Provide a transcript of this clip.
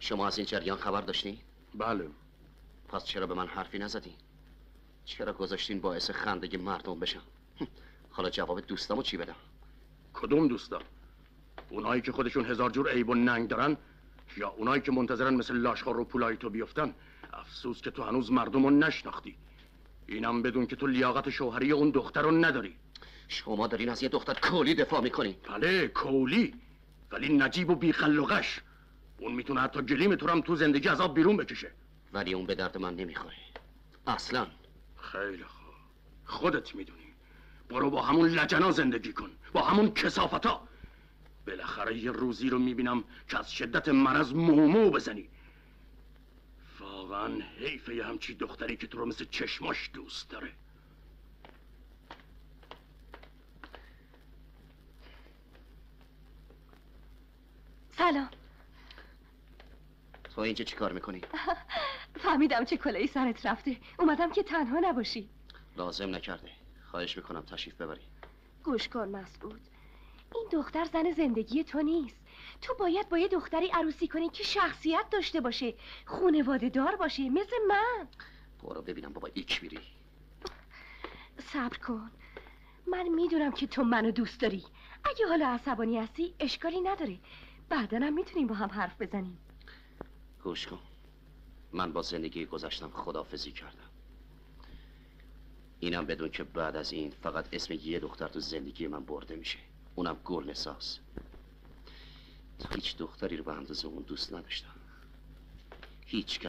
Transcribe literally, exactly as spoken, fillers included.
شما از این جریان خبر داشتین؟ بله. پس چرا به من حرفی نزدین؟ چرا گذاشتین باعث خندگی مردم بشم؟ حالا جواب دوستامو چی بدم؟ کدوم دوستا؟ اونایی که خودشون هزار جور عیب و ننگ دارن یا اونایی که منتظرن مثل لاشخور رو پولای تو بیفتن؟ افسوس که تو هنوز مردم رو نشناختی. اینم بدون که تو لیاقت شوهری اون دختر رو نداری. شما دارین از یه دختر کولی دفاع میکنین؟ بله کولی، ولی نجیب و بیخلقش. اون میتونه حتی گلیم تو هم تو زندگی از آب بیرون بکشه. ولی اون به درد من نمیخوره اصلا. خیلی خوب، خودت میدونی. برو با همون لجنا زندگی کن، با همون کثافتا. بالاخره یه روزی رو میبینم که از شدت مرض مومو بزنی. واقعا حیفه یه همچی دختری که تو رو مثل چشماش دوست داره. سلام. تو اینجا چی کار میکنی؟ فهمیدم چه کلایی سرت رفته. اومدم که تنها نباشی. لازم نکرده. خواهش میکنم تشریف ببری. گوش کن مسعود، این دختر زن زندگی تو نیست. تو باید با یه دختری عروسی کنی که شخصیت داشته باشه، خانواده دار باشه، مثل من. برو ببینم بابا ایک میری. صبر کن، من میدونم که تو منو دوست داری. اگه حالا عصبانی هستی اشکالی نداره، بعداً هم میتونیم با هم حرف بزنیم. گوش کن، من با زندگی گذشتم خداحافظی کردم. اینم بدون که بعد از این فقط اسم یه دختر تو زندگی من برده میشه، اونم گلنساز. هیچ دختری رو به اندازه اون دوست نداشتم. هیچ